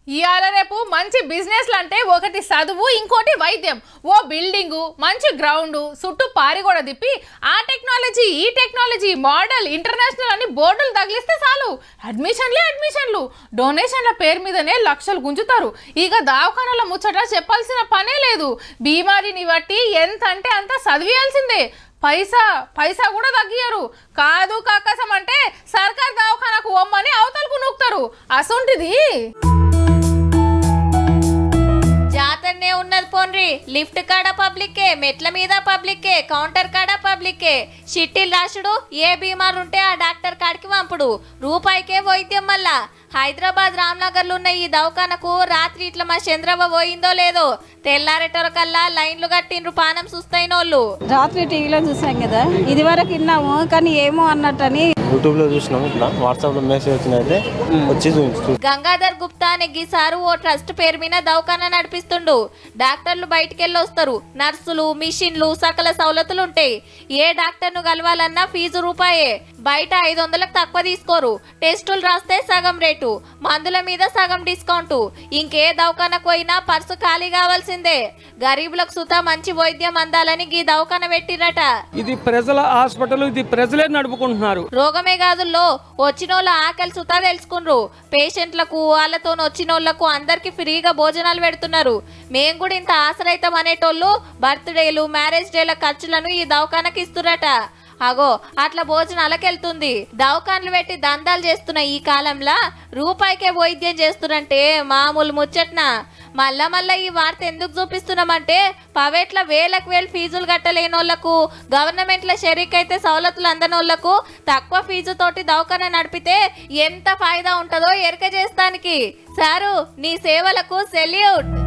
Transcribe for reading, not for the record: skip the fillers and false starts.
ఇయాల రేపు మంచి బిజినెస్లు అంటే ఒకటి చదువు ఇంకోటి వైద్యం. ఓ బిల్డింగు మంచి గ్రౌండ్ చుట్టూ పారిగోడ తిప్పి ఆ టెక్నాలజీ ఈ టెక్నాలజీ మోడల్ ఇంటర్నేషనల్ అని బోర్డులు తగిలిస్తే చాలు అడ్మిషన్లు డొనేషన్ల పేరు మీదనే లక్షలు గుంజుతారు. ఇక దవాఖానాల ముచ్చట చెప్పాల్సిన పనే లేదు. బీమారిని బట్టి ఎంత అంటే అంత చదివేయాల్సిందే. పైసా కూడా తగ్గియరు. కాదు కాకసం అంటే సర్కార్ దవాఖానకు ఒమ్మని అవతలకు నూకుతారు. అసొంటిది జాతరనే ఉన్నది పోన్రి. లిఫ్ట్ కాడ పబ్లిక్కే, మెట్ల మీద పబ్లిక్కే, కౌంటర్ కాడ పబ్లిక్కే. చిట్టీలు రాసుడు, ఏ బీమారు ఉంటే ఆ డాక్టర్ కాడికి పంపుడు. రూపాయికే వైద్యం. మళ్ళా హైదరాబాద్ రామ్నగర్లో ఉన్న ఈ దవాఖానకు రాత్రి ఇట్లా మా చంద్రవ్వ పోయిందో లేదో తెల్లారేటోరకల్లా లైన్లు కట్టిండ్రు పానం సుస్తైనోళ్ళు. రాత్రి టీవీలో చూసాం కదా, ఇది వరకు విన్నాము కానీ ఏమో అన్నట్టని యూట్యూబ్ లో చూసినాము. ఇట్లా వాట్సాప్ లో మెసేజ్ వచ్చినైతే వచ్చి చూపించు. గంగాధర్ గుప్తా అనే గీసారు ఓ ట్రస్ట్ పేరు మీద దవాఖానా నడిపిస్తుండు. డాక్టర్లు బయటికెళ్ళి వస్తారు. నర్సులు, మిషన్లు, సకల సౌలతులు ఉంటాయి. ఏ డాక్టర్ ను కలవాలన్నా ఫీజు రూపాయే. బయట 500లకు తక్కువ తీసుకోరు. టెస్టులు రాస్తే సగం రేటు, మందుల మీద సగం డిస్కౌంట్. ఇంకే దవాఖానకు పోయినా పర్సు ఖాళీ కావాల్సిందే. గరీబులకు సుతా మంచి వైద్యం అందాలని గీ దవాఖాన పెట్టిరట. ఇది ప్రజల హాస్పిటల్, ఇది ప్రజలే నడుపుకుంటున్నారు. రోగమే కాదుల్లో వచ్చినోళ్ళ ఆకలి సుతా తెలుసుకుండ్రు. పేషెంట్లకు వాళ్ళతో వచ్చినోళ్లకు అందరికి ఫ్రీగా భోజనాలు పెడుతున్నారు. మేము కూడా ఇంత ఆశ్రయితం అనేటోళ్ళు బర్త్డేలు, మ్యారేజ్ డేల ఖర్చులను ఈ దవాఖానకి ఇస్తురట. అగో అట్లా భోజనాలకు వెళ్తుంది. దవాఖాన్లు పెట్టి దందాలు చేస్తున్న ఈ కాలంలో రూపాయికే వైద్యం చేస్తున్నంటే మామూలు ముచ్చట్నా? మళ్ళా ఈ వార్త ఎందుకు చూపిస్తున్నామంటే ప్రైవేట్ల వేలకు వేలు ఫీజులు కట్టలేనోళ్లకు, గవర్నమెంట్ల షరీక్ అయితే సౌలతులు అందనోళ్లకు తక్కువ ఫీజుతోటి దవాఖానా నడిపితే ఎంత ఫాయిదా ఉంటుందో ఎరక చేస్తానికి. సారు నీ సేవలకు సెల్యూట్.